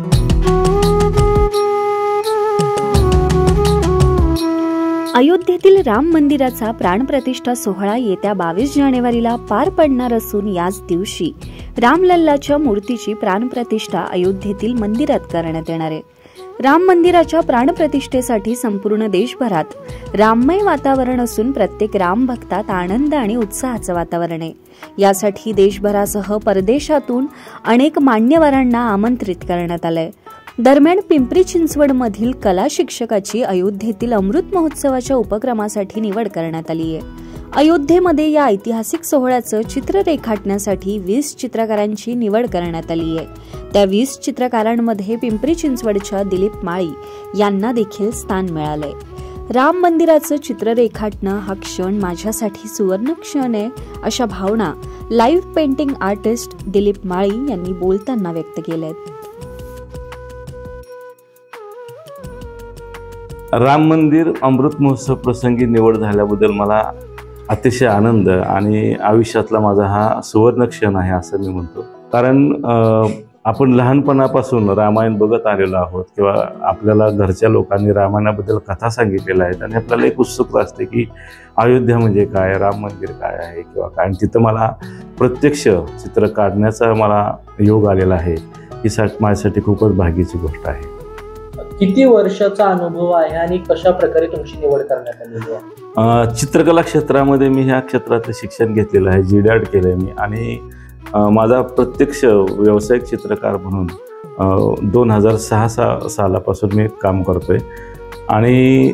अयोध्येतील राम मंदिराचा प्राणप्रतिष्ठा सोहळा येत्या 22 जानेवारीला पार पडणार असून याच दिवशी रामलल्लाच्या मूर्तीची प्राणप्रतिष्ठा अयोध्येतील मंदिरात करण्यात येणार आहे। राम मंदिराच्या प्राणप्रतिष्ठेसाठी संपूर्ण देशभरात राममय वातावरण असून प्रत्येक राम भक्तात आनंद आणि उत्साहाचं वातावरण आहे। यासाठी देशभरासह परदेशातून अनेक मान्यवरांना आमंत्रित करण्यात आलंय। दरम्यान पिंपरी चिंचवड मधील कला शिक्षकाची अयोध्येतील अमृत महोत्सवाच्या उपक्रमासाठी निवड करण्यात आली आहे। अयोध्येमध्ये या ऐतिहासिक सोहळ्याचं चित्र रेखाटण्यासाठी 20 चित्रकारांची निवड करण्यात आली आहे। त्या 20 चित्रकारांमध्ये पिंपरी चिंचवडच्या दिलीप माळी यांना देखील स्थान मिळालंय। राम मंदिराचं चित्र रेखाटणं हा क्षण माझ्यासाठी सुवर्ण क्षण आहे, अशा भावना live painting artist Dilip Mali यांनी बोलताना व्यक्त केल्यात। राम मंदिर अमृत महोत्सव प्रसंगी निवड झाल्याबद्दल मला अतिशय आनंद आणि आयुष्यातला माझा हा सुवर्ण क्षण आहे असं मी म्हणतो। कारण आपण लहानपणापासून रामायण बघत आलेलो आहोत किंवा आपल्याला घरच्या लोकांनी रामायणाबद्दल कथा सांगितलेल्या आहेत आणि आपल्याला एक उत्सुकता असते की अयोध्या म्हणजे काय, राम मंदिर काय आहे किंवा काय। तिथं मला प्रत्यक्ष चित्र काढण्याचा मला योग आलेला आहे। ही माझ्यासाठी खूपच भाग्याची गोष्ट आहे। किती वर्षाचा अनुभव आहे आणि कशा प्रकारे तुमची निवड करण्यात आलेली आहे? चित्रकला क्षेत्रामध्ये मी ह्या क्षेत्राचं शिक्षण घेतलेलं आहे, GED केलंय मी आणि माझा प्रत्यक्ष व्यावसायिक चित्रकार म्हणून 2006 सालापासून मी काम करतोय आणि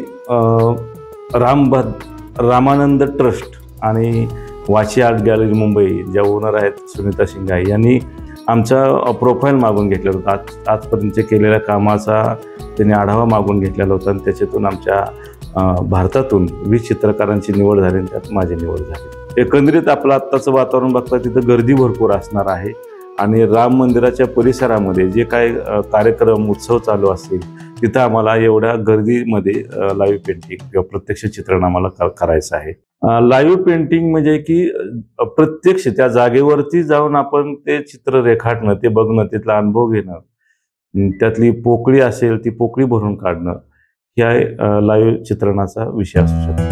रामानंद ट्रस्ट आणि वाची आर्ट गॅलरी मुंबई ज्या ओनर आहेत सुनीता शिंगाई यांनी आमचा प्रोफाईल मागून घेतलेला होता। आजपर्यंत केलेल्या कामाचा त्यांनी आढावा मागून घेतलेला होता आणि त्याच्यातून आमच्या भारतातून 20 चित्रकारांची निवड झाली आणि त्यात माझी निवड झाली। एकंदरीत आपलं आत्ताचं वातावरण बघता तिथं गर्दी भरपूर असणार आहे आणि राम मंदिराच्या परिसरामध्ये जे काही कार्यक्रम उत्सव चालू असतील तिथं आम्हाला एवढ्या गर्दीमध्ये लाईव्ह पेंटिंग किंवा प्रत्यक्ष चित्रण आम्हाला करायचं आहे। लाईव्ह पेंटिंग म्हणजे की प्रत्यक्ष त्या जागेवरती जाऊन आपण ते चित्र रेखाटणं, ते बघणं, तिथला अनुभव घेणं, त्यातली पोकळी असेल ती पोकळी भरून काढणं, ह्या लाईव्ह चित्रणाचा विषय असू शकतो।